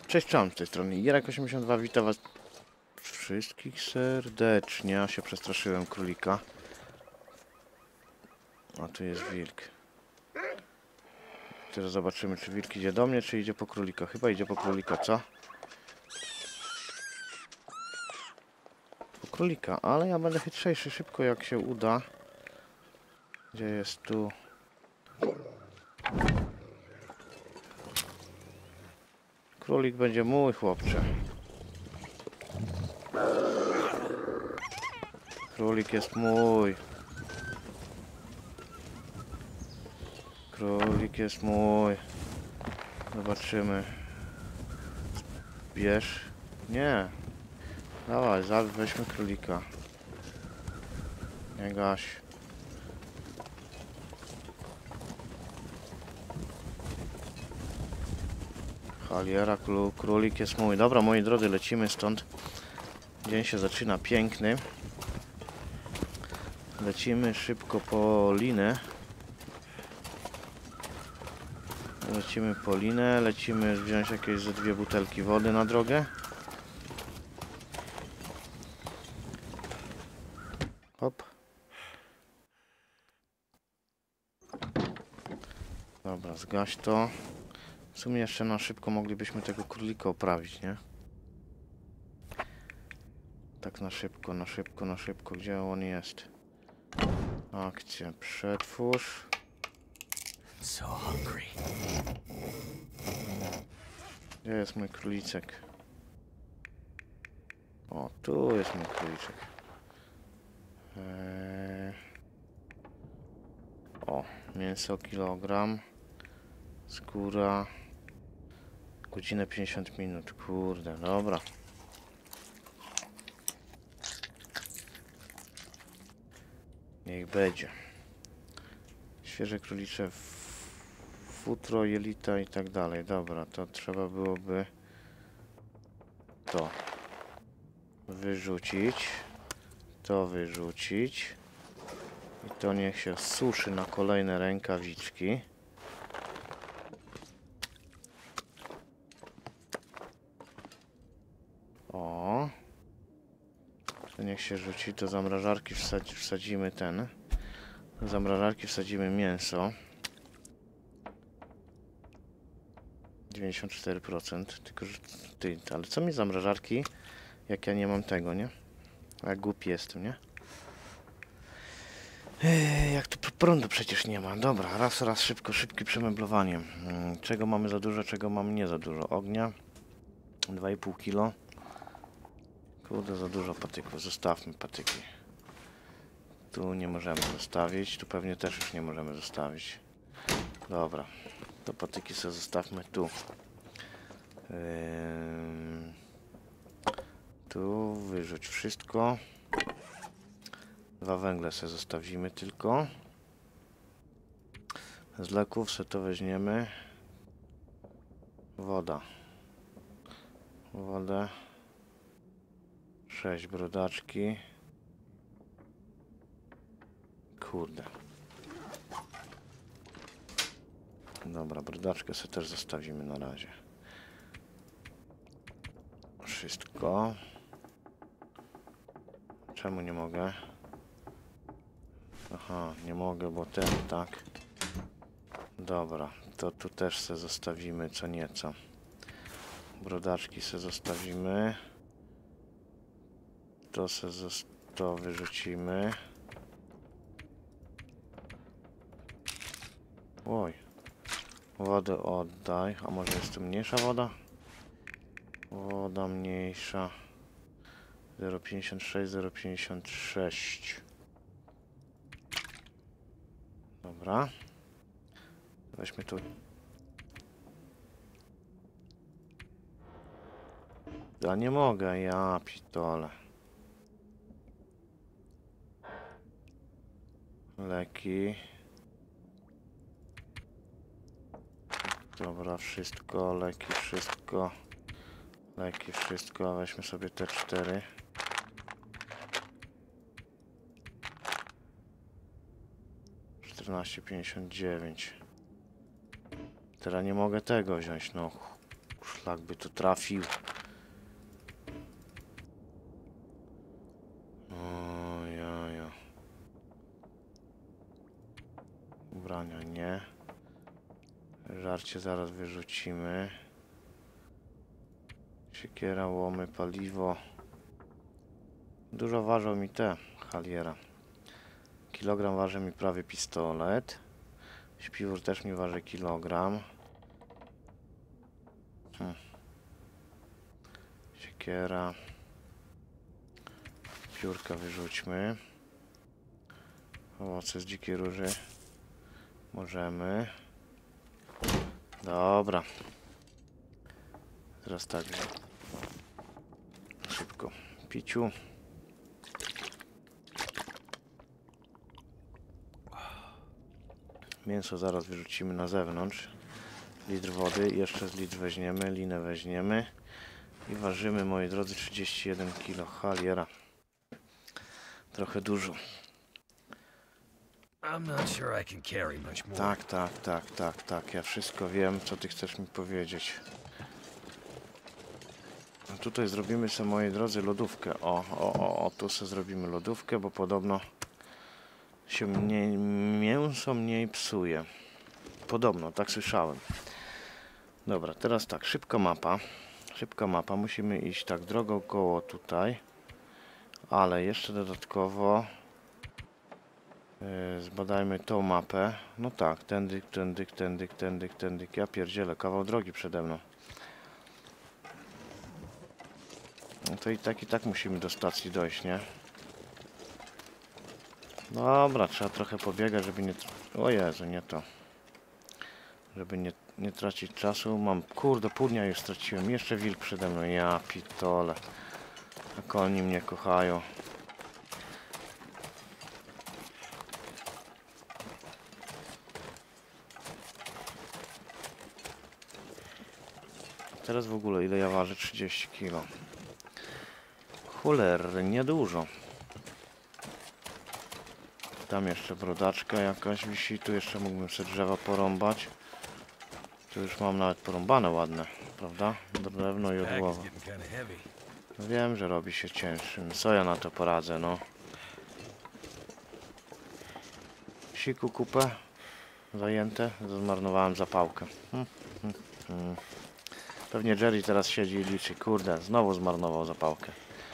Cześć, czołem z tej strony Jerek82, witam was wszystkich serdecznie. Ja się przestraszyłem królika. A tu jest wilk. Teraz zobaczymy, czy wilk idzie do mnie, czy idzie po królika. Chyba idzie po królika, co? Po królika, ale ja będę chytrzejszy szybko, jak się uda. Gdzie jest tu? Królik będzie mój, chłopcze. Królik jest mój. Królik jest mój. Zobaczymy. Bierz. Nie. Dawaj, weźmy królika. Nie gaś. Haliera, królik jest mój. Dobra, moi drodzy, lecimy stąd. Dzień się zaczyna piękny. Lecimy szybko po linę. Lecimy po linę. Lecimy wziąć jakieś ze 2 butelki wody na drogę. Hop. Dobra, zgaś to. W sumie jeszcze na szybko moglibyśmy tego królika oprawić, nie? Tak na szybko, na szybko, na szybko. Gdzie on jest? Akcja, przetwórz. So hungry. Gdzie jest mój królicek? O, tu jest mój króliczek. O, mięso kilogram. Skóra. Godzinę 50 minut. Kurde, dobra. Niech będzie. Świeże królicze futro, jelita i tak dalej. Dobra, to trzeba byłoby to wyrzucić. To wyrzucić. I to niech się suszy na kolejne rękawiczki. O. To niech się rzuci. Do zamrażarki wsadzimy ten. Do zamrażarki wsadzimy mięso. 94%. Tylko, że ty, ale co mi zamrażarki, jak ja nie mam tego, nie? Jak głupi jestem, nie? Jak tu prądu przecież nie ma. Dobra, raz, szybko, szybkie przemeblowanie. Czego mamy za dużo, czego mamy nie za dużo. Ognia. 2,5 kg. Kurde, za dużo patyków. Zostawmy patyki. Tu nie możemy zostawić. Tu pewnie też już nie możemy zostawić. Dobra. To patyki sobie zostawmy tu. Tu wyrzuć wszystko. 2 węgle sobie zostawimy tylko. Z leków sobie to weźmiemy. Woda. Wodę. 6 brodaczki. Kurde. Dobra, brodaczkę sobie też zostawimy na razie. Wszystko. Czemu nie mogę? Aha, nie mogę, bo ten, tak. Dobra, to tu też se zostawimy co nieco. Brodaczki se zostawimy. To wyrzucimy. Oj. Wodę oddaj. A może jest tu mniejsza woda? Woda mniejsza. 0,56, 0,56. Dobra. Weźmy tu. Ja nie mogę, ja pitole. Leki. Dobra, wszystko, leki, wszystko. Leki, wszystko. Weźmy sobie te 4. $14,59. Teraz nie mogę tego wziąć, no. Szlak by tu trafił. O, ja. Ubrania nie. Żarcie zaraz wyrzucimy. Siekiera, łomy, paliwo. Dużo ważą mi te haliera. Kilogram waży mi prawie pistolet. Śpiwór też mi waży kilogram. Siekiera. Piórka wyrzućmy. Owoce z dzikiej róży. Możemy. Dobra. Teraz tak. Szybko. Piciu. Mięso zaraz wyrzucimy na zewnątrz. Litr wody. Jeszcze z litr weźmiemy. Linę weźmiemy. I ważymy, moi drodzy, 31 kg haliera. Trochę dużo. I'm not sure I can carry much more. Tak. Ja wszystko wiem, co ty chcesz mi powiedzieć. A tutaj zrobimy sobie, moi drodzy, lodówkę. O, tu sobie zrobimy lodówkę, bo podobno się mięso mniej psuje. Podobno, tak słyszałem. Dobra, teraz tak, szybka mapa. Musimy iść tak drogą koło tutaj. Ale jeszcze dodatkowo zbadajmy tą mapę. No tak, tędy. Ja pierdzielę, kawał drogi przede mną. No to i tak musimy do stacji dojść, nie? Dobra, trzeba trochę pobiegać, żeby nie... O Jezu, nie to. Żeby nie tracić czasu. Mam, kurde, pół dnia już straciłem. Jeszcze wilk przede mną. Ja pitole. Jak oni mnie kochają. Teraz w ogóle ile ja ważę? 30 kg. Cholernie dużo. Tam jeszcze brodaczka jakaś wisi. Tu jeszcze mógłbym sobie drzewa porąbać. Tu już mam nawet porąbane ładne, prawda? Drewno i Bag is odłowa. getting kind of heavy. No wiem, że robi się cięższym. Co ja na to poradzę, no? Siku kupę. Zajęte. Zmarnowałem zapałkę. Pewnie Jerry teraz siedzi i liczy. Kurde, znowu zmarnował zapałkę.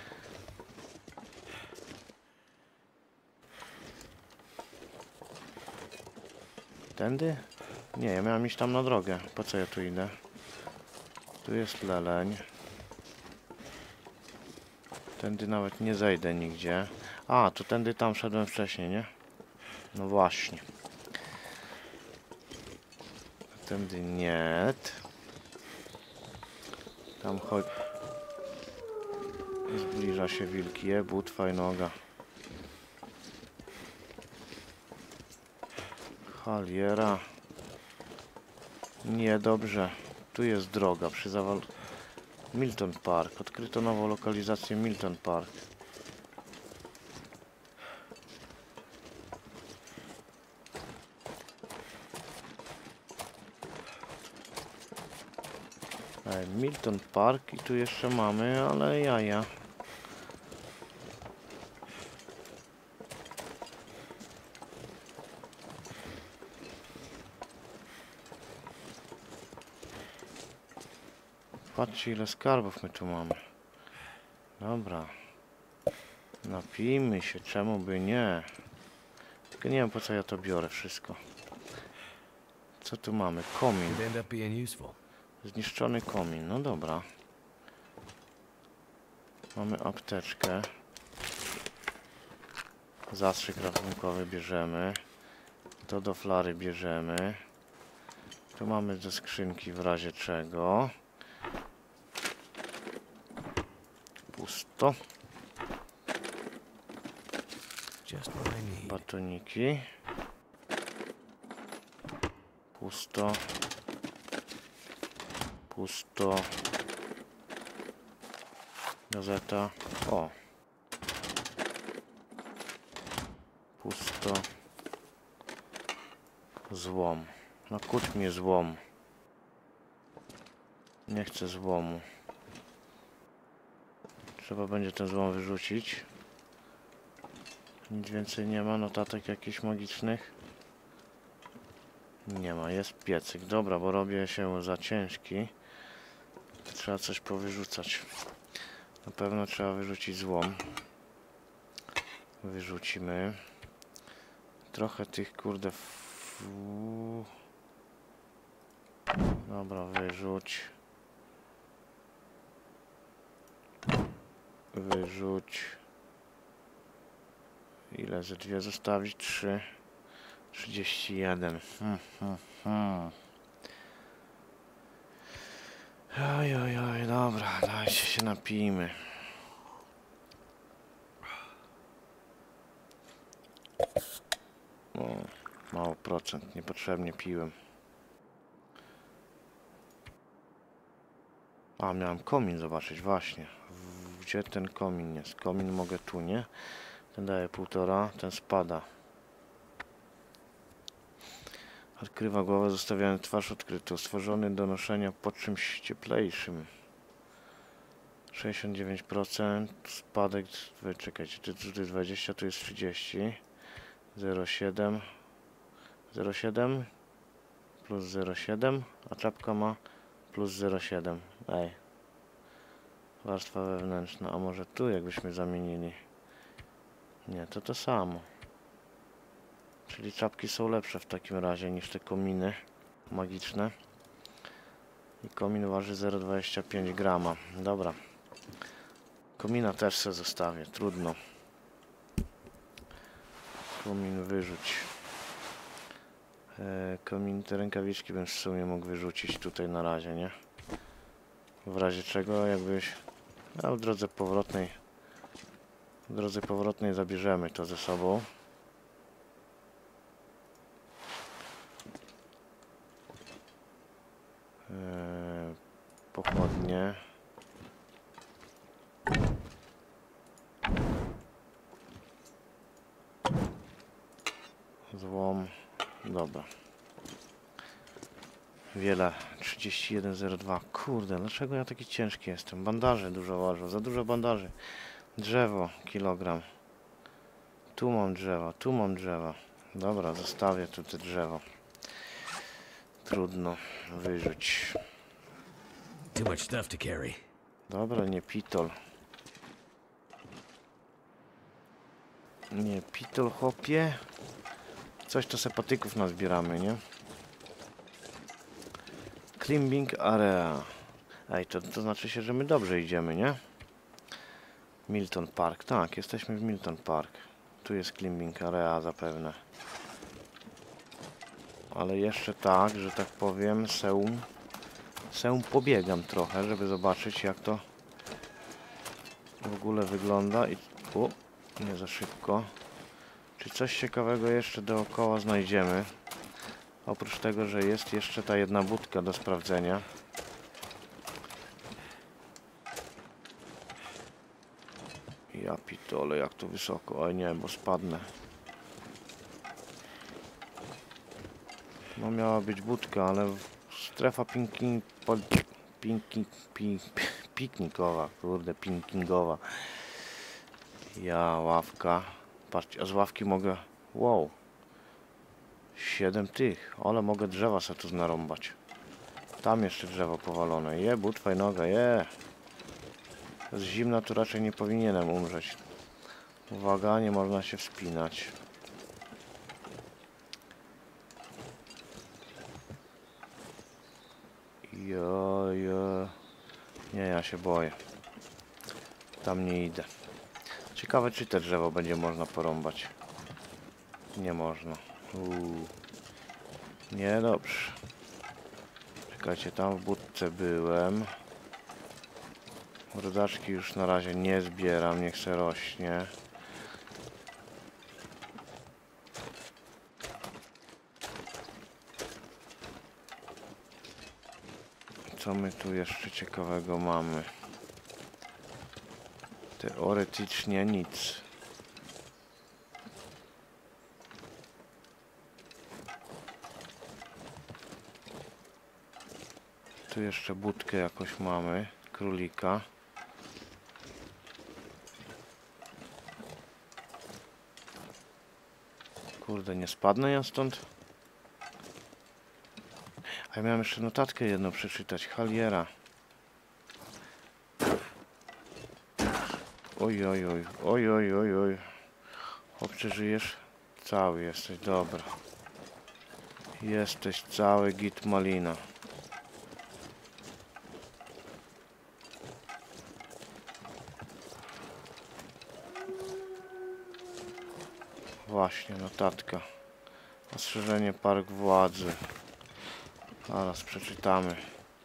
Tędy? Nie, ja miałem iść tam na drogę. Po co ja tu idę? Tu jest leleń. Tędy nawet nie zejdę nigdzie. A, to tędy tam szedłem wcześniej, nie? No właśnie. Tędy nie. Tam chodź. Zbliża się wilki. Butwa i noga. Haliera. Niedobrze. Tu jest droga przy Milton Park. Odkryto nową lokalizację Milton Park. Milton Park i tu jeszcze mamy, ale jaja. Patrzcie, ile skarbów my tu mamy. Dobra. Napijmy się, czemu by nie? Tylko nie wiem, po co ja to biorę wszystko. Co tu mamy? Komin. Could end up being useful. Zniszczony komin. No dobra. Mamy apteczkę. Zastrzyk ratunkowy bierzemy. To do flary bierzemy. Tu mamy do skrzynki w razie czego. Pusto. Just what I need. Batoniki. Pusto. Pusto. Gazeta. O. Pusto. Złom. No kuć mnie złom. Nie chcę złomu. Trzeba będzie ten złom wyrzucić. Nic więcej nie ma, notatek jakichś magicznych. Nie ma, jest piecyk. Dobra, bo robię się za ciężki. Trzeba coś powyrzucać. Na pewno trzeba wyrzucić złom. Wyrzucimy. Trochę tych kurde... Dobra, wyrzuć. Wyrzuć. Ile ze dwie zostawić? 3. 31. Oj, dobra, dajcie się napijmy. O, mało procent, niepotrzebnie piłem. A, miałem komin zobaczyć, właśnie. Gdzie ten komin jest? Komin mogę tu, nie? Ten daje 1,5, ten spada. Odkrywa głowę, zostawiając twarz odkrytą. Stworzony do noszenia pod czymś cieplejszym. 69%. Spadek... Czekajcie, tu jest 20, tu jest 30. 0,7. 0,7 plus 0,7, a czapka ma plus 0,7. Ej. Warstwa wewnętrzna. A może tu jakbyśmy zamienili? Nie, to samo. Czyli czapki są lepsze w takim razie niż te kominy magiczne. I komin waży 0,25 grama. Dobra. Komina też se zostawię. Trudno. Komin wyrzuć. Komin, te rękawiczki bym w sumie mógł wyrzucić tutaj na razie, nie? W razie czego jakbyś... A w drodze powrotnej zabierzemy to ze sobą. Pochodnie. Złom. Dobra. Wiele. 31,02. Kurde, dlaczego ja taki ciężki jestem? Bandaże dużo ważą. Za dużo bandaży. Drzewo. Kilogram. Tu mam drzewo. Tu mam drzewo. Dobra, zostawię tu te drzewo. Trudno. Wyrzuć. Too much stuff to carry. Dobra, nie pitol. Nie pitol, chłopie. Coś to se patyków nazbieramy, nie? Climbing area. Ej, to znaczy się, że my dobrze idziemy, nie? Milton Park. Tak, jesteśmy w Milton Park. Tu jest climbing area zapewne. Ale jeszcze tak, że tak powiem, pobiegam trochę, żeby zobaczyć jak to w ogóle wygląda i... O, nie za szybko. Czy coś ciekawego jeszcze dookoła znajdziemy? Oprócz tego, że jest jeszcze ta jedna budka do sprawdzenia. Ja pitole, jak tu wysoko. Oj nie, bo spadnę. No miała być budka, ale strefa piknikowa, kurde, pinkingowa. Ja, ławka. Patrzcie, a z ławki mogę... Wow. 7 tych. Ale mogę drzewa sobie tu narąbać. Tam jeszcze drzewo powalone. Je, but fajnoga, je. Z zimna tu raczej nie powinienem umrzeć. Uwaga, nie można się wspinać. Jo. Nie, ja się boję. Tam nie idę. Ciekawe, czy te drzewo będzie można porąbać. Nie można. Nie, dobrze. Czekajcie, tam w budce byłem. Rodaczki już na razie nie zbieram, niech se rośnie. Co my tu jeszcze ciekawego mamy? Teoretycznie nic. Tu jeszcze budkę jakoś mamy. Królika. Kurde, nie spadnę ja stąd? A ja miałem jeszcze notatkę jedną przeczytać. Haliera. Oj, oj, oj, oj, oj, oj, oj. Chłopcze, żyjesz? Cały jesteś, dobra. Jesteś cały, git malina. Właśnie, notatka. Ostrzeżenie park władzy. Zaraz przeczytamy.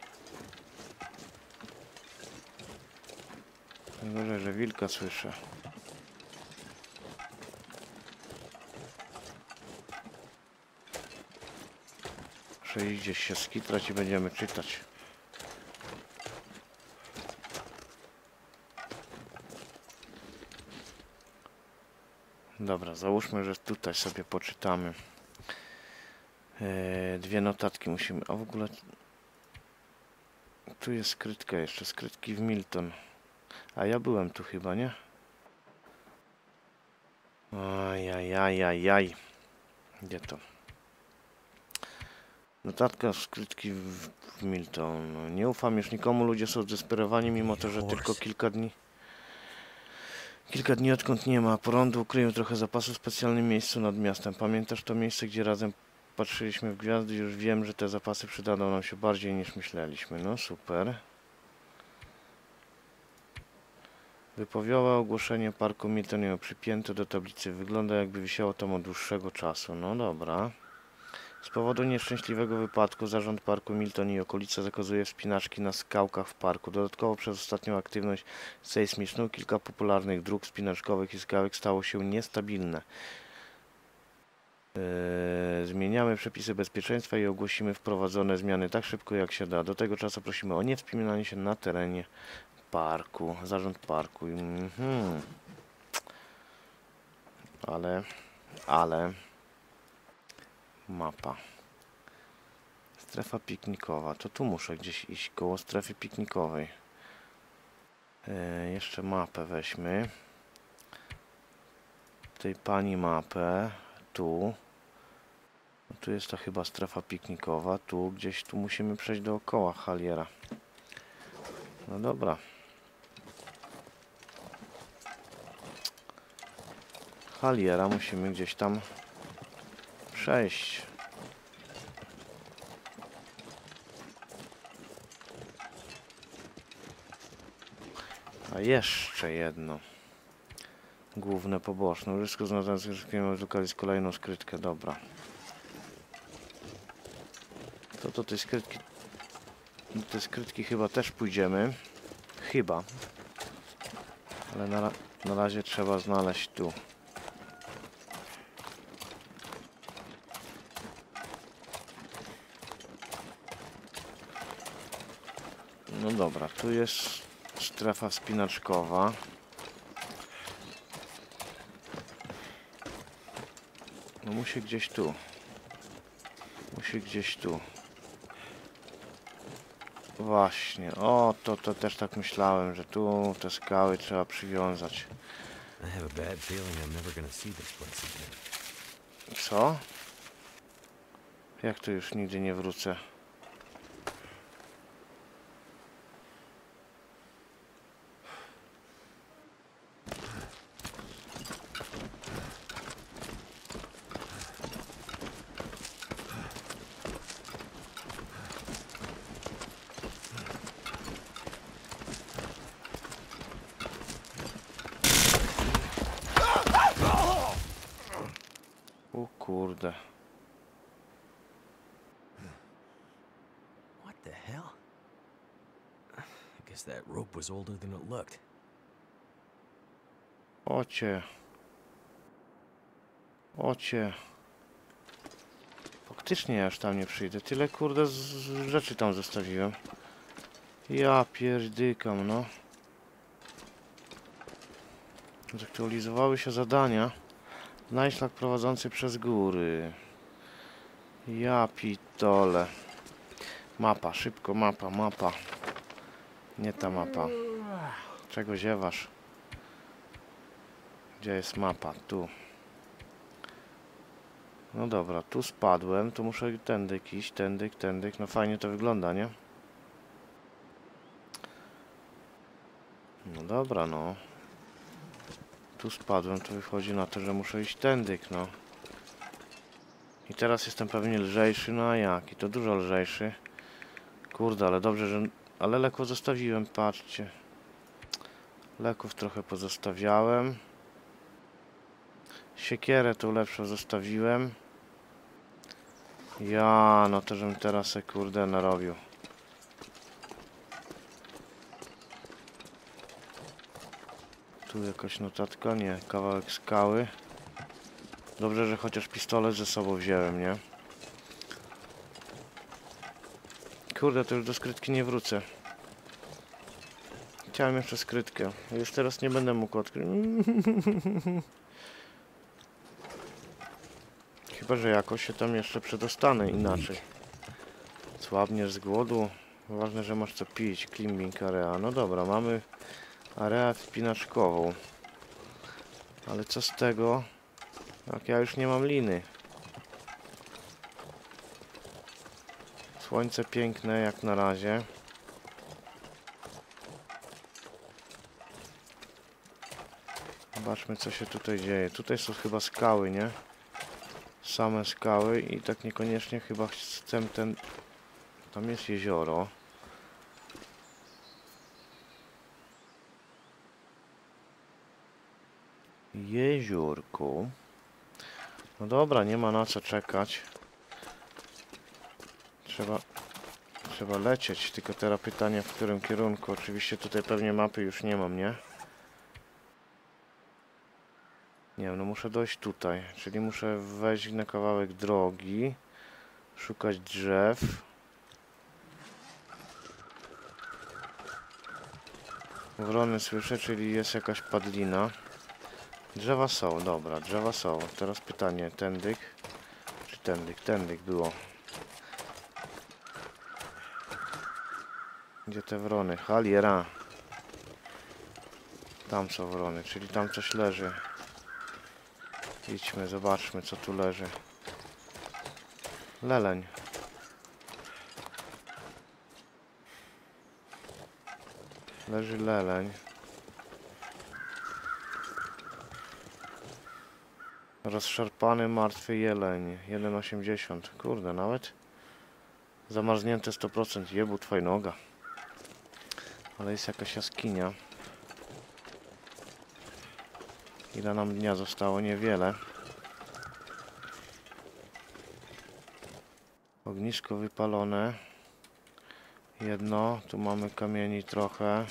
Najgorzej, że wilka słyszę. Muszę iść gdzieś się skitrać i będziemy czytać. Dobra, załóżmy, że tutaj sobie poczytamy. Dwie notatki musimy... A w ogóle... Tu jest skrytka jeszcze, skrytki w Milton. A ja byłem tu chyba, nie? Ajajajajaj. Gdzie to? Notatka skrytki w Milton. Nie ufam już nikomu, ludzie są zdesperowani, mimo to, że tylko kilka dni odkąd nie ma prądu, ukryję trochę zapasu w specjalnym miejscu nad miastem. Pamiętasz to miejsce, gdzie razem patrzyliśmy w gwiazdy? Już wiem, że te zapasy przydadzą nam się bardziej niż myśleliśmy. No super. Wypowiada ogłoszenie parku Milton przypięte do tablicy. Wygląda, jakby wisiało tam od dłuższego czasu. No dobra. Z powodu nieszczęśliwego wypadku zarząd parku Milton i okolice zakazuje wspinaczki na skałkach w parku. Dodatkowo przez ostatnią aktywność sejsmiczną kilka popularnych dróg wspinaczkowych i skałek stało się niestabilne. Zmieniamy przepisy bezpieczeństwa i ogłosimy wprowadzone zmiany tak szybko jak się da. Do tego czasu prosimy o niewspinanie się na terenie parku. Zarząd parku. Ale mapa. Strefa piknikowa. To tu muszę gdzieś iść koło strefy piknikowej. Jeszcze mapę weźmy. Tej pani mapę. Tu. Tu jest ta chyba strefa piknikowa. Tu gdzieś tu musimy przejść dookoła Haliera. No dobra. Haliera musimy gdzieś tam przejść. A jeszcze jedno. Główne poboczne. Użysko związane z skrytkiem lokaliz kolejną skrytkę. Dobra. To tej skrytki. Te skrytki chyba też pójdziemy. Chyba. Ale na razie trzeba znaleźć tu. No dobra, tu jest strefa wspinaczkowa. No musi gdzieś tu. Musi gdzieś tu. Właśnie, o to też tak myślałem, że tu te skały trzeba przywiązać. I have a bad feeling I'm never gonna see this place again. Co? Jak to już nigdy nie wrócę? O kurde. What the hell? I guess that rope was older than it looked. Ocie. Ocie. Faktycznie ja już tam nie przyjdę. Tyle kurde rzeczy tam zostawiłem. Ja pierdykam, no. Zaktualizowały się zadania. Znajdź szlak prowadzący przez góry. Ja pitole. Mapa, szybko, mapa, mapa. Nie ta mapa. Czego ziewasz? Gdzie jest mapa? Tu. No dobra, tu spadłem, to muszę tędy iść, tędy. No fajnie to wygląda, nie? No dobra, no. Tu spadłem, to wychodzi na to, że muszę iść tędy, no. I teraz jestem pewnie lżejszy, no a jak? I to dużo lżejszy. Kurde, ale dobrze, że... Ale leków zostawiłem, patrzcie. Leków trochę pozostawiałem. Siekierę tą lepszą zostawiłem. Ja, no to żebym teraz se kurde narobił. Tu jakaś notatka, nie, kawałek skały. Dobrze, że chociaż pistolet ze sobą wziąłem, nie? Kurde, to już do skrytki nie wrócę. Chciałem jeszcze skrytkę. Już teraz nie będę mógł odkryć. Chyba, że jakoś się tam jeszcze przedostanę inaczej. Słabniesz z głodu. Ważne, że masz co pić. Climbing area. No dobra, mamy areę wspinaczkową. Ale co z tego, jak ja już nie mam liny? Słońce piękne jak na razie. Zobaczmy, co się tutaj dzieje. Tutaj są chyba skały, nie? Same skały i tak niekoniecznie chyba chcę ten... Tam jest jezioro. Jeziorku. No dobra, nie ma na co czekać. Trzeba lecieć, tylko teraz pytanie, w którym kierunku. Oczywiście tutaj pewnie mapy już nie mam, nie? Nie wiem, no muszę dojść tutaj, czyli muszę wejść na kawałek drogi, szukać drzew. Wrony słyszę, czyli jest jakaś padlina. Drzewa są, dobra, drzewa są. Teraz pytanie, tędyk, czy tędyk było. Gdzie te wrony? Haliera. Tam są wrony, czyli tam coś leży. Idźmy, zobaczmy, co tu leży. Leleń. Leży leleń. Rozszarpany, martwy jeleń. 1,80. Kurde, nawet zamarznięte 100%. Jebu twoj noga. Ale jest jakaś jaskinia. Ile nam dnia zostało? Niewiele. Ognisko wypalone. Jedno. Tu mamy kamieni trochę.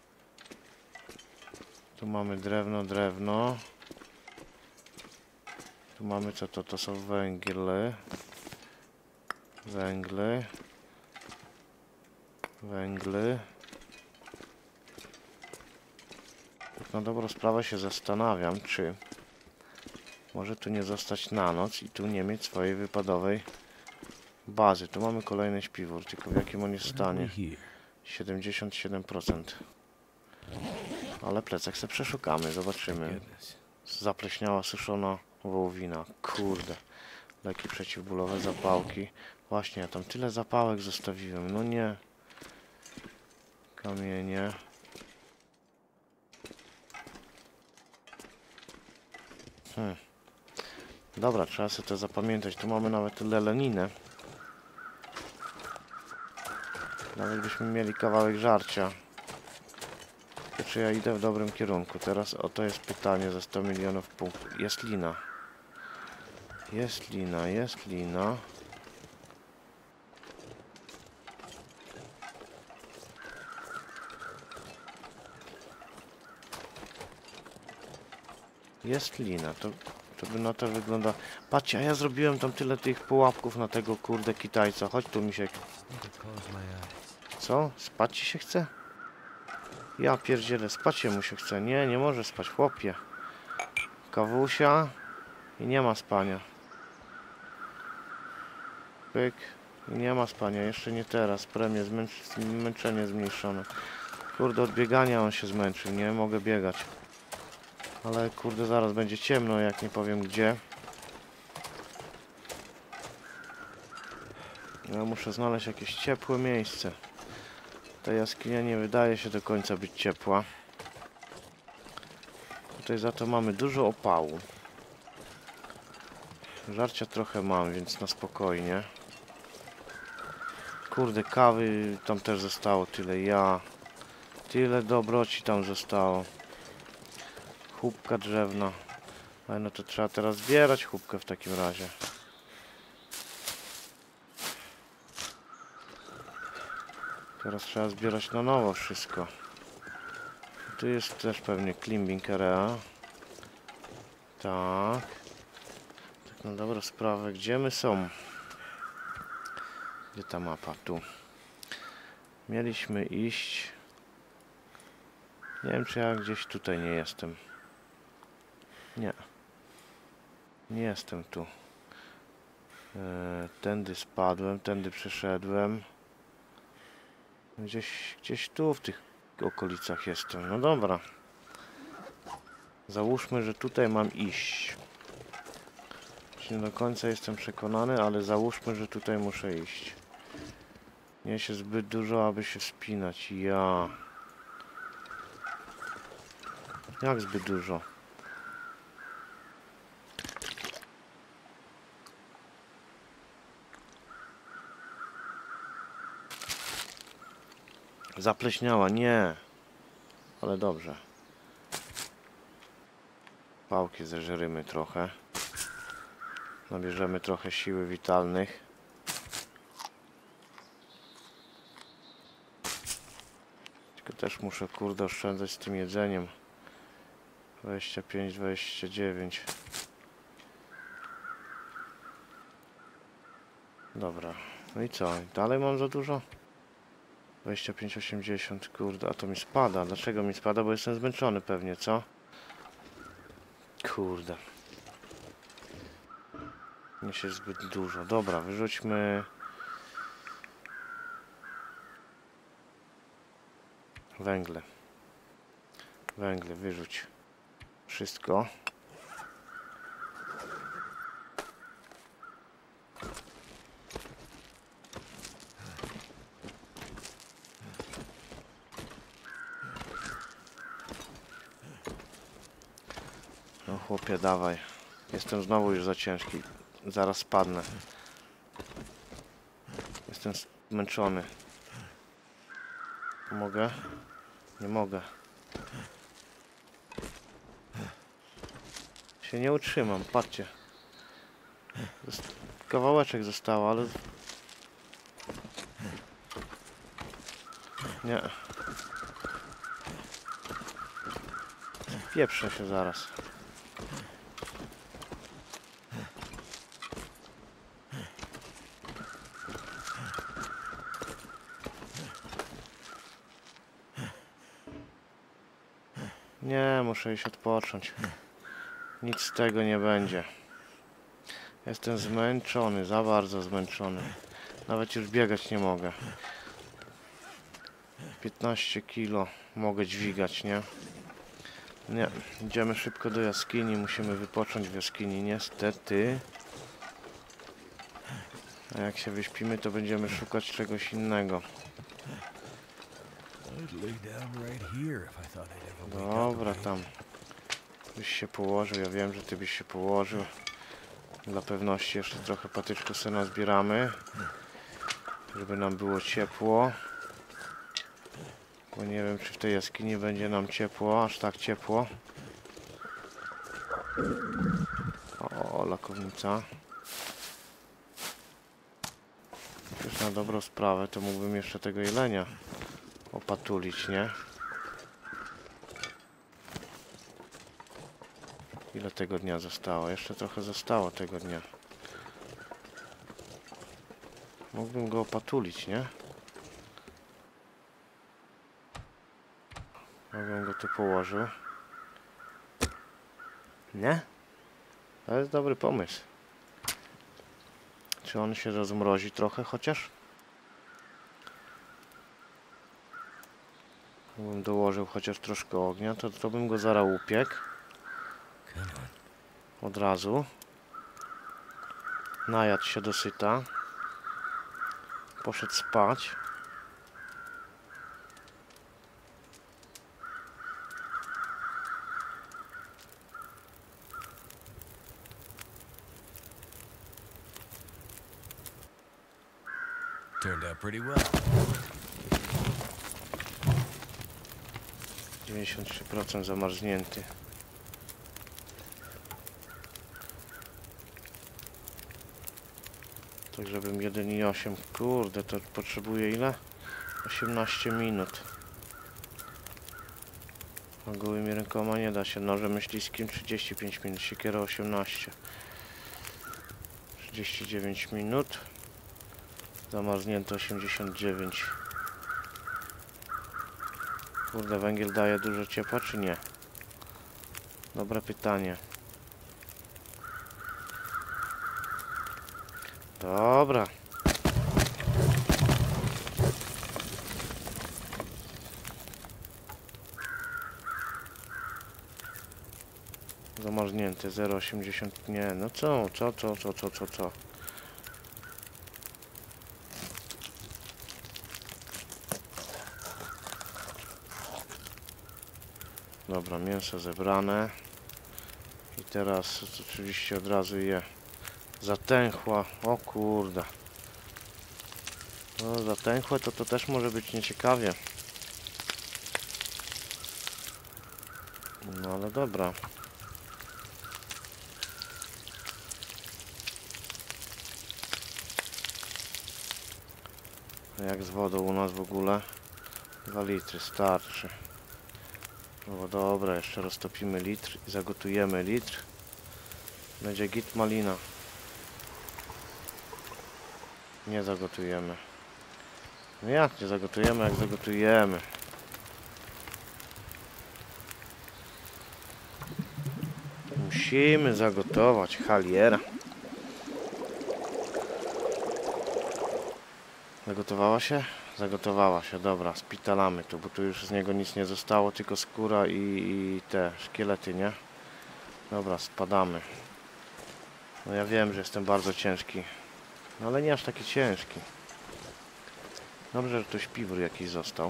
Tu mamy drewno. Tu mamy co to? To są węgle. Węgle. Tak na dobrą sprawę się zastanawiam, czy może tu nie zostać na noc i tu nie mieć swojej wypadowej bazy. Tu mamy kolejny śpiwór, tylko w jakim on jest stanie? 77%. Ale plecak sobie przeszukamy, zobaczymy. Zapleśniała, suszona wołowina. Kurde. Leki przeciwbólowe, zapałki. Właśnie, ja tam tyle zapałek zostawiłem. No nie. Kamienie. Dobra, trzeba sobie to zapamiętać. Tu mamy nawet leleninę. Nawet byśmy mieli kawałek żarcia. Czy ja idę w dobrym kierunku? Teraz oto jest pytanie za 100 milionów punktów. Jest lina. Jest lina. Jest lina. To by na to wygląda. Patrzcie, a ja zrobiłem tam tyle tych pułapków na tego kurde Kitajca. Chodź tu, misiek. Co? Spać ci się chce? Ja pierdzielę, spać się mu się chce. Nie, nie może spać, chłopie. Kawusia i nie ma spania. Pyk, Nie ma spania, jeszcze nie teraz. Premie zmęczenie zmniejszone. Kurde, od biegania on się zmęczył, nie mogę biegać. Ale kurde, zaraz będzie ciemno, jak nie powiem gdzie. Ja muszę znaleźć jakieś ciepłe miejsce. Ta jaskinia nie wydaje się do końca być ciepła. Tutaj za to mamy dużo opału. Żarcia trochę mam, więc na spokojnie. Kurde, kawy tam też zostało tyle. Tyle dobroci tam zostało. Chłupka drzewna. Ale no to trzeba teraz zbierać chłupkę w takim razie. Teraz trzeba zbierać na nowo wszystko. Tu jest też pewnie climbing area. Tak. Tak na dobrą sprawę. Gdzie my są? Gdzie ta mapa? Tu. Mieliśmy iść. Nie wiem, czy ja gdzieś tutaj nie jestem. Nie. Nie jestem tu. Tędy spadłem, tędy przeszedłem. Gdzieś tu w tych okolicach jestem. No dobra. Załóżmy, że tutaj mam iść. Nie do końca jestem przekonany, ale załóżmy, że tutaj muszę iść. Nie się zbyt dużo, aby się wspinać. Jak zbyt dużo? Zapleśniała, nie. Ale dobrze. Pałki zeżrymy trochę. Nabierzemy trochę siły witalnych. Tylko też muszę, kurde, oszczędzać z tym jedzeniem. 25, 29. Dobra. No i co? Dalej mam za dużo? 25, 80. Kurde, a to mi spada. Dlaczego mi spada? Bo jestem zmęczony pewnie, co? Kurde. Nie się zbyt dużo. Dobra, wyrzućmy... Węgle. Węgle, wyrzuć. Wszystko. No chłopie, dawaj. Jestem znowu już za ciężki. Zaraz spadnę. Jestem zmęczony. Mogę? Nie mogę. Się nie utrzymam, patrzcie. Kawałeczek zostało, ale... Nie. Pieprzę się zaraz. Nie, muszę iść odpocząć. Nic z tego nie będzie. Jestem zmęczony, za bardzo zmęczony. Nawet już biegać nie mogę. 15 kilo mogę dźwigać, nie? Nie, idziemy szybko do jaskini, musimy wypocząć w jaskini, niestety. A jak się wyśpimy, to będziemy szukać czegoś innego. Dobra, tam. Byś się położył, ja wiem, że ty byś się położył. Dla pewności jeszcze trochę patyczku sobie nazbieramy. Żeby nam było ciepło. Bo nie wiem, czy w tej jaskini będzie nam ciepło, aż tak ciepło. O, lakownica. Już na dobrą sprawę, to mógłbym jeszcze tego jelenia opatulić, nie? Ile tego dnia zostało? Jeszcze trochę zostało tego dnia. Mógłbym go opatulić, nie? Mógłbym go tu położył. Nie? To jest dobry pomysł. Czy on się rozmrozi trochę chociaż? Gdybym dołożył chociaż troszkę ognia, to bym go zaraz upiekł. Come on. Od razu. Najadł się dosyta. Poszedł spać. Turned out pretty well. 93% zamarznięty. Tak żebym 1,8. Kurde, to potrzebuje ile? 18 minut. A gołymi rękoma nie da się. Nożem myśliskim 35 minut. Siekiera 18. 39 minut. Zamarznięte 89. Kurde, węgiel daje dużo ciepła, czy nie? Dobre pytanie. Dobra. Zamarznięty 0,80. Nie, no co? Dobra, mięso zebrane. I teraz oczywiście od razu je zatęchła. O kurde. No zatęchłe to też może być nieciekawie. No ale dobra. A jak z wodą u nas w ogóle? 2 litry starczy. No dobra, jeszcze roztopimy litr i zagotujemy litr. Będzie git malina. Nie zagotujemy. No jak nie zagotujemy, jak zagotujemy? Musimy zagotować haliera. Zagotowała się? Zagotowała się, dobra, spitalamy tu, bo tu już z niego nic nie zostało, tylko skóra i te szkielety, nie? Dobra, spadamy. No ja wiem, że jestem bardzo ciężki, no ale nie aż taki ciężki. Dobrze, że tu śpiwór jakiś został.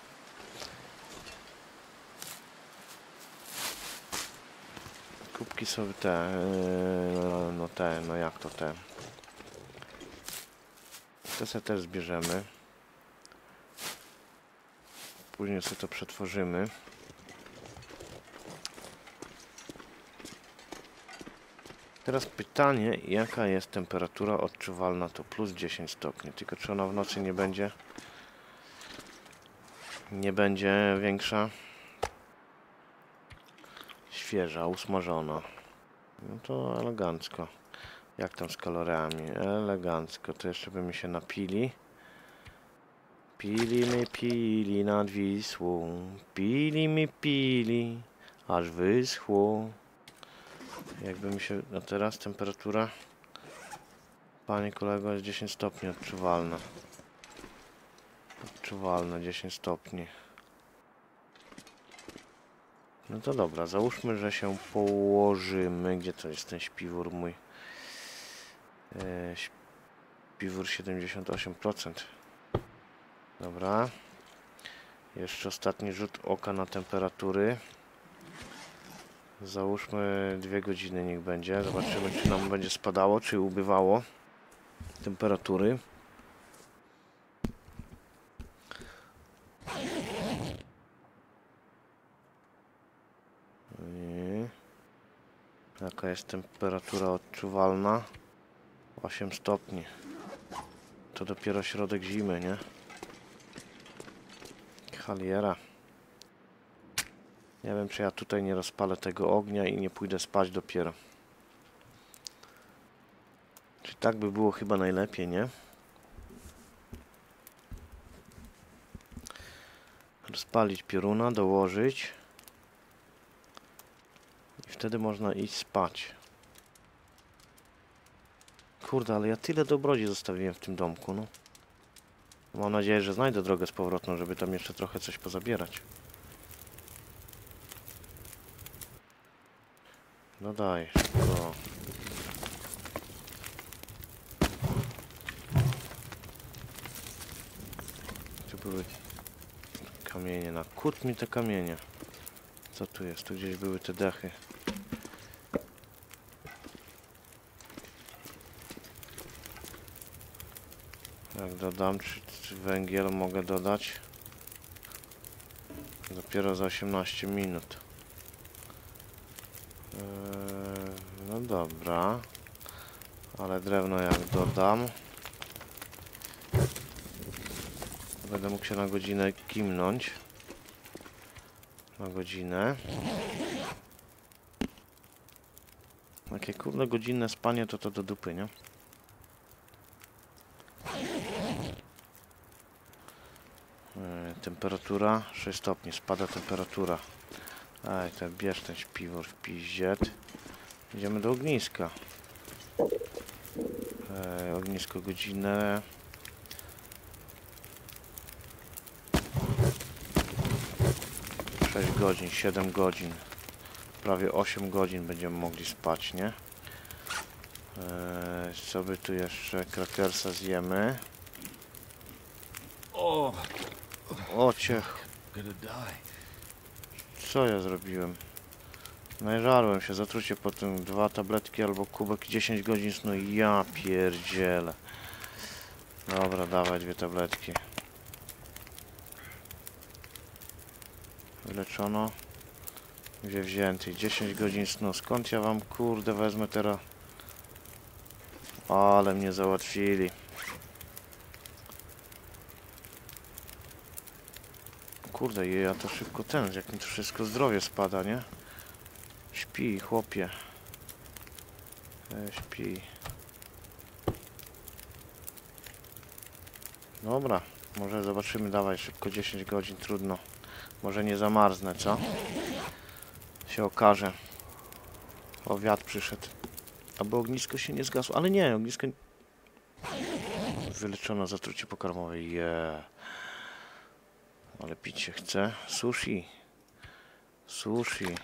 Kubki sobie te, no jak to te? Te sobie też zbierzemy. Później sobie to przetworzymy. Teraz pytanie, jaka jest temperatura odczuwalna tu? Plus 10 stopni. Tylko czy ona w nocy nie będzie? Nie będzie większa? Świeża, usmażona. No to elegancko. Jak tam z kaloryami? Elegancko. To jeszcze by mi się napili. Pili nad Wisłą. Pili, aż wyschło. Jakby mi się... No teraz temperatura, panie kolego, jest 10 stopni odczuwalna. Odczuwalna 10 stopni. No to dobra, załóżmy, że się położymy. Gdzie to jest ten śpiwór mój? Śpiwór 78%. Dobra. Jeszcze ostatni rzut oka na temperatury. Załóżmy 2 godziny niech będzie. Zobaczymy, czy nam będzie spadało, czy ubywało temperatury. I jaka jest temperatura odczuwalna? 8 stopni. To dopiero środek zimy, nie? Haliera. Nie wiem, czy ja tutaj nie rozpalę tego ognia i nie pójdę spać dopiero. Czy tak by było chyba najlepiej, nie? Rozpalić pioruna, dołożyć. I wtedy można iść spać. Kurde, ale ja tyle dobrodzi zostawiłem w tym domku, no. Mam nadzieję, że znajdę drogę z powrotem, żeby tam jeszcze trochę coś pozabierać. No daj, szybko. Tu były kamienie, nakut mi te kamienie. Co tu jest? Tu gdzieś były te dechy. Jak dodam, czy węgiel mogę dodać? Dopiero za 18 minut. No dobra. Ale drewno jak dodam, będę mógł się na godzinę kimnąć. Na godzinę. Takie kurde godzinne spanie to do dupy, nie? Temperatura 6 stopni, spada temperatura. Ej, to bierz ten śpiwór w piździet. Idziemy do ogniska. Ognisko godzinę. Sześć godzin, 7 godzin. Prawie 8 godzin będziemy mogli spać, nie? Co by tu jeszcze? Krakersa zjemy. O ciech. Gonna die. Co ja zrobiłem? Najżarłem się, zatrucie po tym 2 tabletki albo kubek 10 godzin snu. Ja pierdzielę. Dobra, dawaj 2 tabletki. Wyleczono. 2 wzięty. 10 godzin snu. Skąd ja wam kurde wezmę teraz? Ale mnie załatwili. Kurde, ja to szybko jak mi to wszystko zdrowie spada, nie? Śpi, chłopie. Śpi. Dobra, może zobaczymy, dawaj szybko 10 godzin, trudno. Może nie zamarznę, co? Się okaże. O, wiatr przyszedł. Albo ognisko się nie zgasło, ale nie, ognisko... Wyleczono zatrucie pokarmowe, Ale pić się chce. Sushi. Sushi.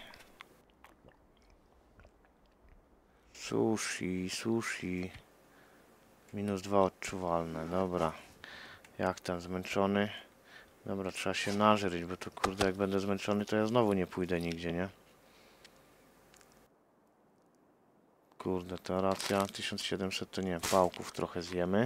Sushi. -2 odczuwalne, dobra. Jak tam, zmęczony? Dobra, trzeba się nażryć, bo to kurde, jak będę zmęczony, to ja znowu nie pójdę nigdzie, nie? Kurde, to racja. 1700 to nie, pałków trochę zjemy.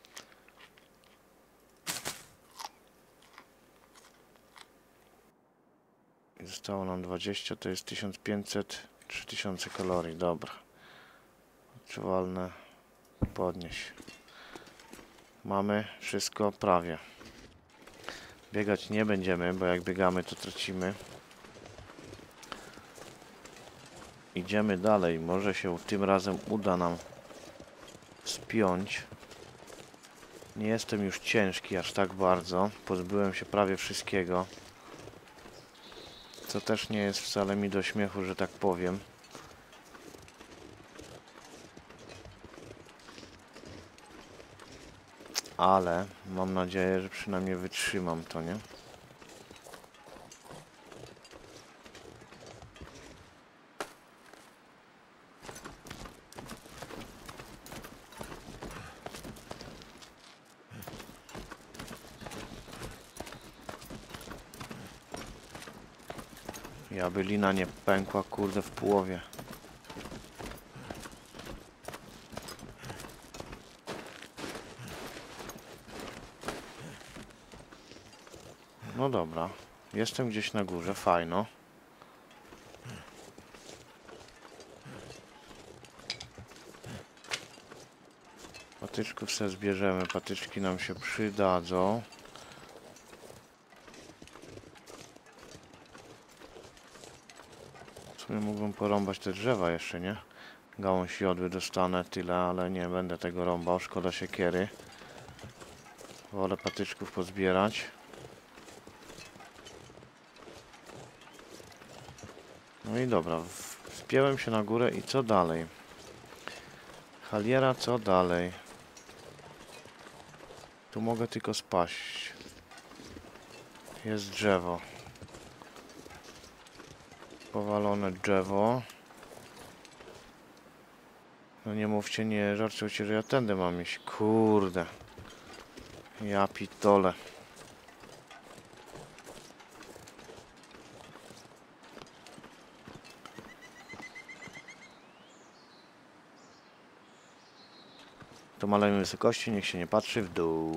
I zostało nam 20, to jest 1500, 3000 kalorii, dobra. Odczuwalne, podnieś. Mamy wszystko prawie. Biegać nie będziemy, bo jak biegamy, to tracimy. Idziemy dalej. Może się tym razem uda nam spiąć. Nie jestem już ciężki aż tak bardzo. Pozbyłem się prawie wszystkiego. Co też nie jest wcale mi do śmiechu, że tak powiem. Ale mam nadzieję, że przynajmniej wytrzymam to, nie? Aby lina nie pękła, kurde, w połowie. No dobra. Jestem gdzieś na górze, fajno. Patyczków sobie zbierzemy, patyczki nam się przydadzą. W sumie mógłbym porąbać te drzewa jeszcze, nie? Gałąź jodły dostanę tyle, ale nie będę tego rąbał, szkoda siekiery. Wolę patyczków pozbierać. No i dobra, wspiąłem się na górę i co dalej? Haliera, co dalej? Tu mogę tylko spaść. Jest drzewo. Powalone drzewo. No nie mówcie, nie żartujcie, że ja tędy mam iść. Kurde. Ja pitole. To malujemy wysokości, niech się nie patrzy w dół.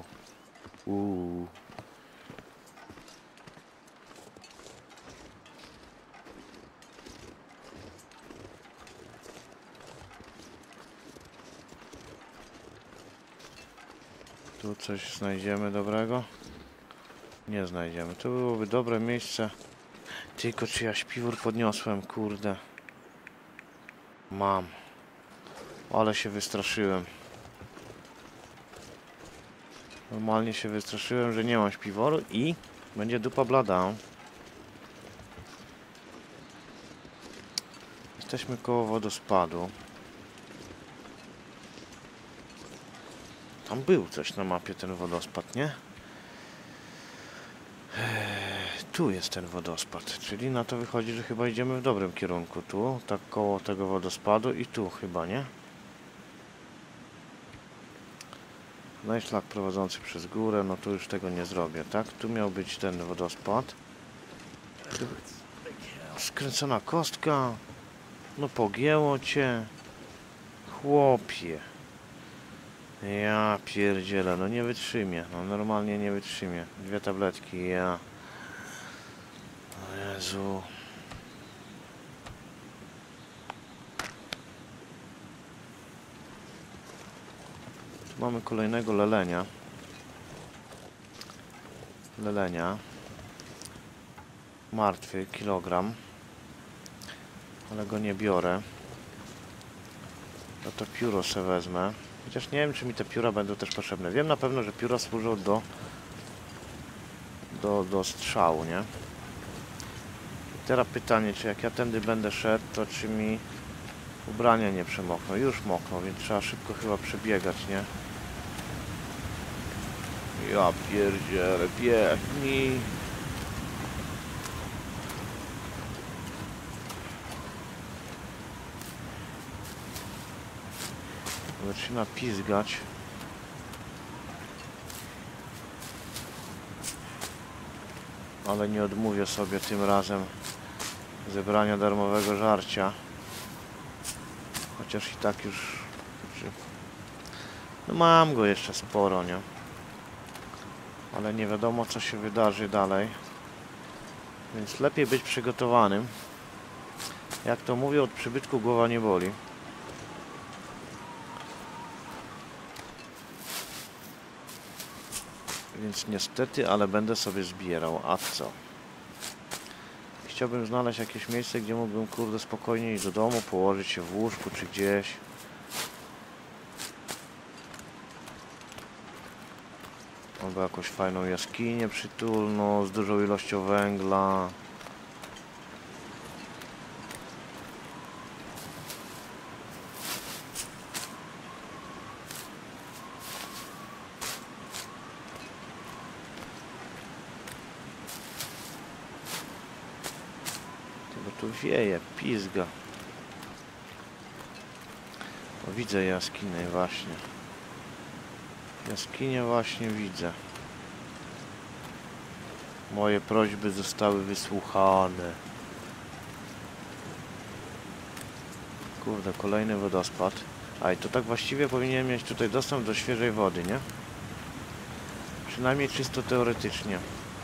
Tu coś znajdziemy dobrego? Nie znajdziemy. To byłoby dobre miejsce. Tylko czy ja śpiwór podniosłem, kurde. Mam. Ale się wystraszyłem. Normalnie się wystraszyłem, że nie mam śpiworu i będzie dupa blada. Jesteśmy koło wodospadu. Tam był coś na mapie, ten wodospad, nie? Tu jest ten wodospad, czyli na to wychodzi, że chyba idziemy w dobrym kierunku. Tu, tak koło tego wodospadu i tu chyba, nie? No i szlak prowadzący przez górę, no tu już tego nie zrobię, tak? Tu miał być ten wodospad. Skręcona kostka. No pogięło cię. Chłopie. Ja pierdzielę, no nie wytrzymie. No normalnie nie wytrzymie. 2 tabletki, ja. O Jezu. Tu mamy kolejnego lelenia. Martwy, kilogram. Ale go nie biorę. No to pióro se wezmę. Chociaż nie wiem, czy mi te pióra będą też potrzebne. Wiem na pewno, że pióra służą do strzału, nie? I teraz pytanie, czy jak ja tędy będę szedł, to czy mi ubrania nie przemokną. Już mokną, więc trzeba szybko chyba przebiegać, nie? Ja pierdzielę, biegnij. Zaczyna pizgać. Ale nie odmówię sobie tym razem zebrania darmowego żarcia. Chociaż i tak już... No mam go jeszcze sporo, nie? Ale nie wiadomo, co się wydarzy dalej. Więc lepiej być przygotowanym. Jak to mówię, od przybytku głowa nie boli. Więc niestety, ale będę sobie zbierał. A co? Chciałbym znaleźć jakieś miejsce, gdzie mógłbym, kurde, spokojnie iść do domu, położyć się w łóżku czy gdzieś. Albo jakąś fajną jaskinię przytulną z dużą ilością węgla. Tu wieje, pizga. O, widzę jaskinię właśnie. Jaskinię właśnie widzę. Moje prośby zostały wysłuchane. Kurde, kolejny wodospad. A i to tak właściwie powinien mieć tutaj dostęp do świeżej wody, nie? Przynajmniej czysto teoretycznie.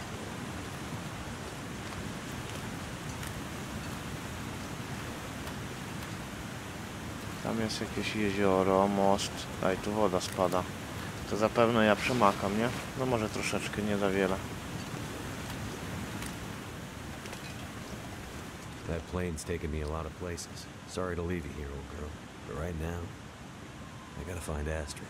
Tam jest jakieś jezioro, most. A i tu woda spada. To zapewne ja przemakam, nie? No może troszeczkę, nie za wiele. That plane's taken me a lot of places. Sorry to leave you here, old girl. But right now, I gotta find Astrid.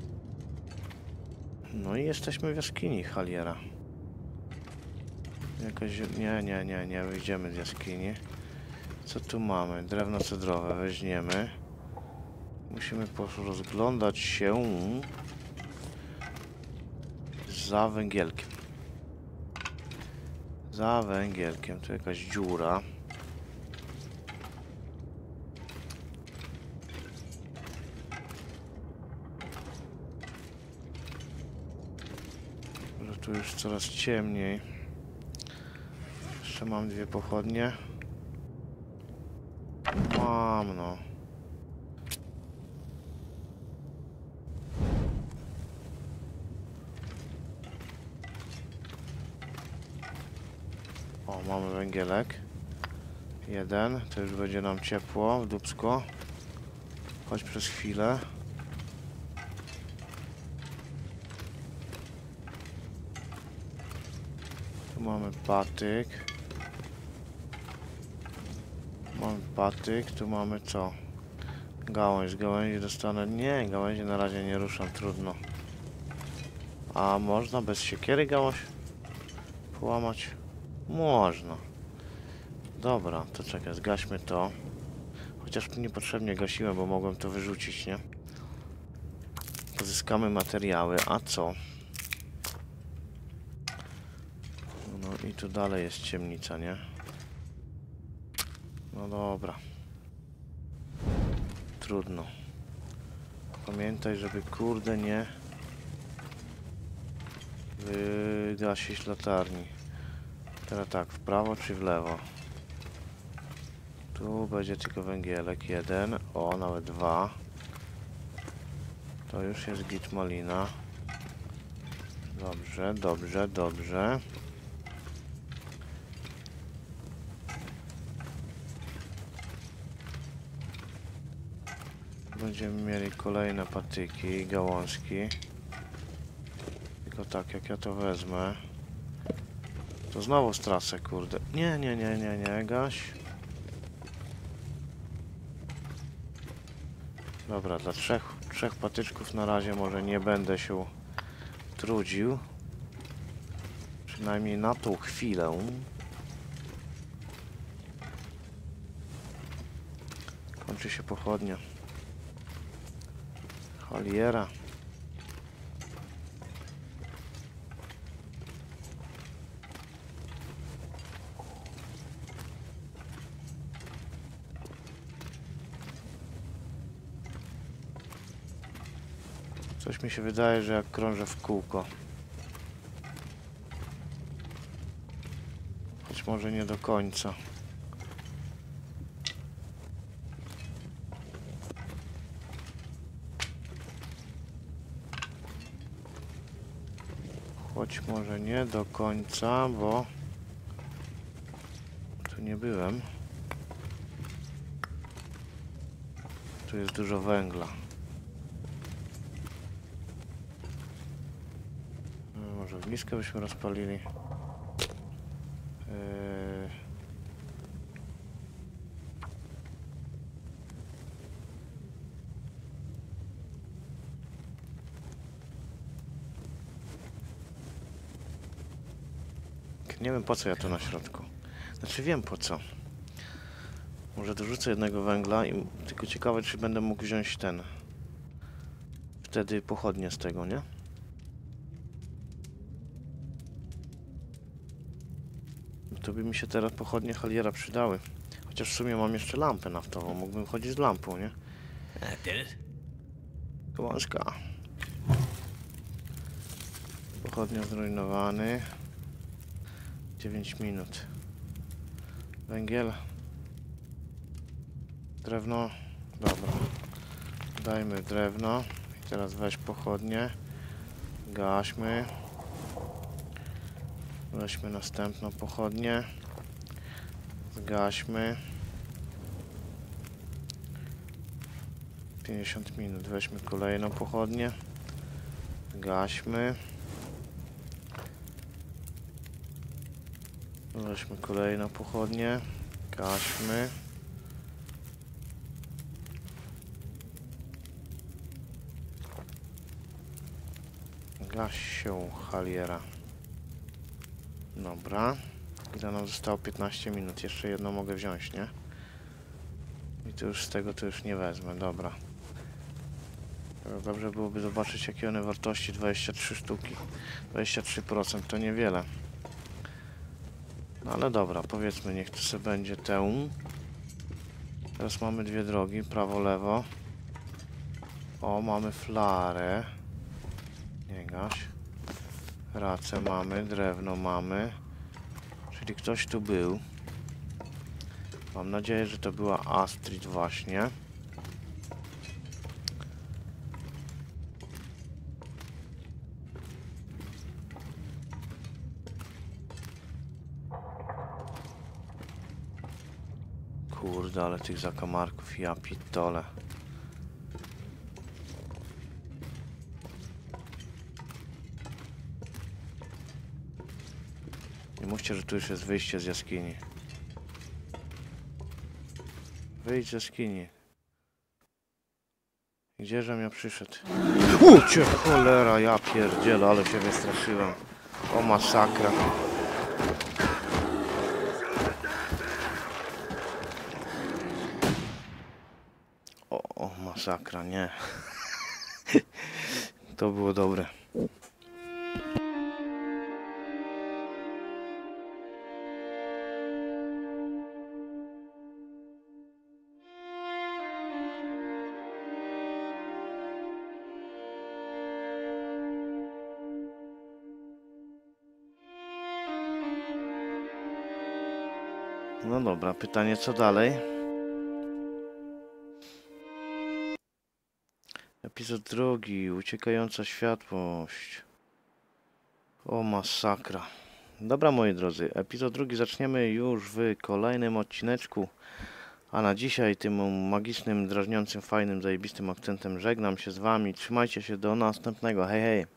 No i jesteśmy w jaskini Haliera. Jak jakaś... Nie wyjdziemy z jaskini. Co tu mamy? Drewno cedrowe weźmiemy. Musimy rozglądać się za węgielkiem. Za węgielkiem. Tu jakaś dziura. Że tu już coraz ciemniej. Jeszcze mam 2 pochodnie. Mam no. O, mamy węgielek. 1. To już będzie nam ciepło w dupsko. Chodź przez chwilę. Tu mamy patyk. Mamy patyk. Tu mamy co? Gałąź. Z gałęzi dostanę... Nie, gałęzi na razie nie ruszam. Trudno. A można bez siekiery gałąź połamać? Można. Dobra, to czekaj, zgaśmy to. Chociaż niepotrzebnie gasiłem, bo mogłem to wyrzucić, nie? Pozyskamy materiały, a co? No i tu dalej jest ciemnica, nie? No dobra. Trudno. Pamiętaj, żeby kurde nie wygasić latarni. Teraz tak, w prawo czy w lewo? Tu będzie tylko węgielek 1, o nawet 2. To już jest git malina. Dobrze, dobrze, dobrze. Będziemy mieli kolejne patyki i gałązki. Tylko tak, jak ja to wezmę, to znowu stracę, kurde. Nie, gaś. Dobra, dla trzech patyczków na razie może nie będę się trudził. Przynajmniej na tą chwilę. Kończy się pochodnia. Choliera. Coś mi się wydaje, że jak krążę w kółko. Choć może nie do końca. Choć może nie do końca, bo tu nie byłem. Tu jest dużo węgla. Może ognisko byśmy rozpalili. Nie wiem po co ja tu na środku. Znaczy wiem po co. Może dorzucę jednego węgla i tylko ciekawe, czy będę mógł wziąć ten. Wtedy pochodnie z tego, nie? To by mi się teraz pochodnie Haliera przydały. Chociaż w sumie mam jeszcze lampę naftową. Mógłbym chodzić z lampą, nie? That did it. Kołączka. Pochodnia zrujnowany. 9 minut. Węgiel. Drewno. Dobra. Dajmy drewno. I teraz weź pochodnie. Gaśmy. Weźmy następną pochodnię. Zgaśmy. 50 minut. Weźmy kolejną pochodnię. Gaśmy. Weźmy kolejną pochodnię. Gaśmy. Gaś się, Haliera. Dobra. Ile nam zostało? 15 minut. Jeszcze jedno mogę wziąć, nie? I to już z tego to już nie wezmę, dobra. Dobrze byłoby zobaczyć, jakie one wartości. 23 sztuki. 23% to niewiele. No ale dobra, powiedzmy, niech to sobie będzie tę. Teraz mamy dwie drogi, prawo, lewo. O, mamy flarę. Nie gaś. Racę mamy, drewno mamy. Czyli ktoś tu był. Mam nadzieję, że to była Astrid właśnie. Kurde, ale tych zakamarków, ja pitole. Nie mówcie, że tu już jest wyjście z jaskini. Wyjdź z jaskini. Gdzieżem ja przyszedł? Ucie, cholera, ja pierdzielę, ale się wystraszyłem. O, masakra. O, masakra, nie. To było dobre. No dobra, pytanie co dalej? Epizod drugi, uciekająca światłość. O, masakra. Dobra, moi drodzy, epizod drugi zaczniemy już w kolejnym odcineczku. A na dzisiaj tym magicznym, drażniącym, fajnym, zajebistym akcentem żegnam się z wami. Trzymajcie się, do następnego. Hej, hej.